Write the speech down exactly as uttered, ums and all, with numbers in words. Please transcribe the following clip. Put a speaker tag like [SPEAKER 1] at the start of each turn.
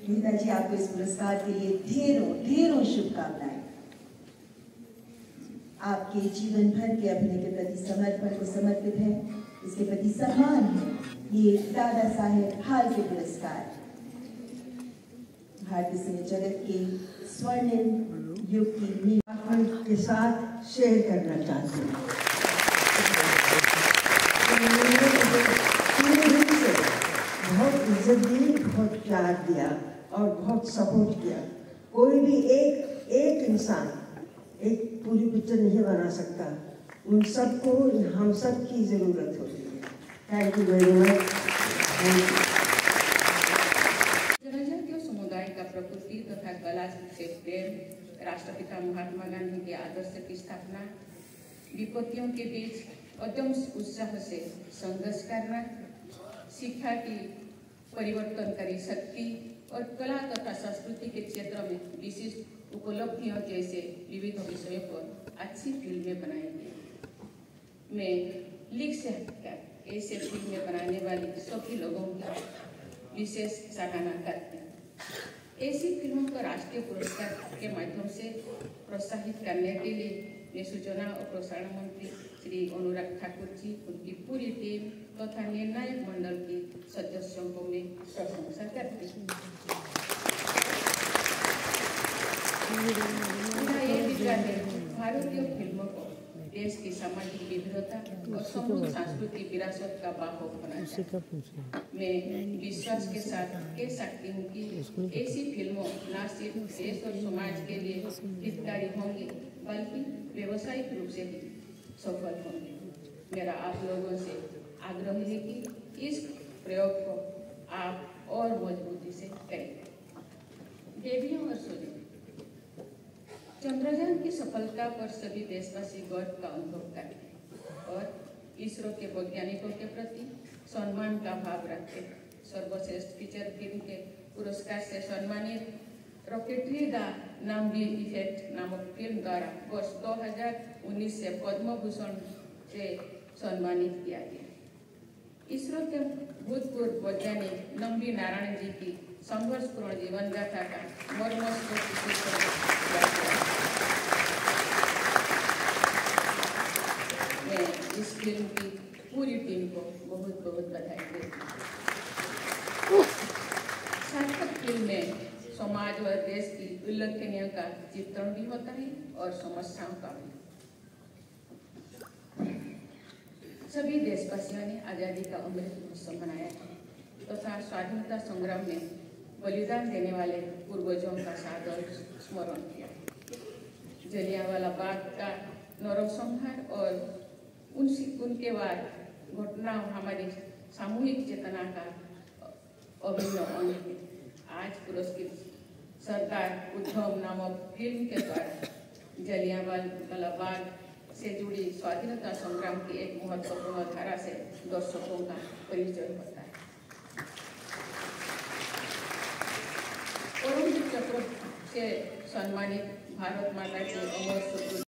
[SPEAKER 1] नेताजी, आपको इस पुरस्कार के लिए ढेरों ढेरों शुभकामनाएं। आपके जीवन भर के अभिनय के प्रति समर्पण को समर्पित है, इसके प्रति सम्मान है ये दादा साहेब फाल्के पुरस्कार। भारतीय सिने जगत के स्वर्णिम युग की नींव
[SPEAKER 2] के साथ शेयर करना चाहती हूँ। बहुत इज्जत दी, बहुत प्यार दिया और बहुत सपोर्ट किया। कोई भी एक एक इंसान एक पूरी पिक्चर नहीं बना सकता, उन सबको हम सब की जरूरत होती है। Thank you very much.
[SPEAKER 3] जनजातीय समुदाय का प्रकृति तथा कला से प्रेम, राष्ट्रपिता महात्मा गांधी के आदर्श की स्थापना, विपत्तियों के बीच अदम्य उत्साह से संघर्ष करना, शिक्षा की परिवर्तनकारी शक्ति और कला तथा संस्कृति के क्षेत्र में विशिष्ट उपलब्धियों जैसे विविध विषयों पर अच्छी फिल्में बनाई गई। मैं लिख से हटकर ऐसे फिल्में बनाने वाले सभी लोगों की विशेष सराहना करती हूँ। ऐसी फिल्मों को राष्ट्रीय पुरस्कार के माध्यम से प्रोत्साहित करने के लिए मैं सूचना और प्रसारण मंत्री श्री अनुराग ठाकुर जी, उनकी पूरी टीम तथा निर्णायक मंडल के सदस्यों को मैं प्रशंसा करती हूँ। भारतीय फिल्मों को देश की सामाजिक विविधता और समृद्ध सांस्कृतिक विरासत का वाहक बनाना चाहिए। मैं विश्वास के साथ कह सकती हूँ कि ऐसी फिल्मों न सिर्फ देश और समाज के लिए हितकारी होंगी, बल्कि व्यावसायिक रूप से भी सफल होंगे। मेरा आप लोगों से आग्रह है कि इस प्रयोग को आप और मजबूती से करें। देवियों और सूर्य, चंद्रयान की सफलता पर सभी देशवासी गर्व का अनुभव करते और इसरो के वैज्ञानिकों के प्रति सम्मान का भाव रखते हैं। सर्वश्रेष्ठ फीचर फिल्म के पुरस्कार से सम्मानित रॉकेटरी द नंबी इफेक्ट नामक फिल्म द्वारा वर्ष दो हज़ार उन्नीस से पद्म भूषण से सम्मानित किया गया। इसरो के भूतपूर्व वैज्ञानिक नंबी नारायण जी की संघर्षपूर्ण जीवन गाथा का मर्मस्पर्शी मैं इस फिल्म की पूरी टीम को बहुत बहुत बधाई देती हूँ। सार्थक फिल्म में समाज और देश की उल्लेखनीय का चित्रण भी होता है और समस्याओं का भी। सभी देशवासियों ने आजादी का अमृत महोत्सव मनाया है तथा स्वाधीनता संग्राम में बलिदान देने वाले पूर्वजों का सादर स्मरण किया। जलियांवाला बाग का नरसंहार और उनसे उनके बाद घटनाओं हमारी सामूहिक चेतना का अभिन्न अंग है। आज पुरस्कृत सरदार उद्धव नामक फिल्म के द्वारा जलियांवाला बाग से जुड़ी स्वाधीनता संग्राम की एक महत्वपूर्ण धारा से दर्शकों का परिचय होता है। परमवीर चक्र से सम्मानित भारत माता के अमर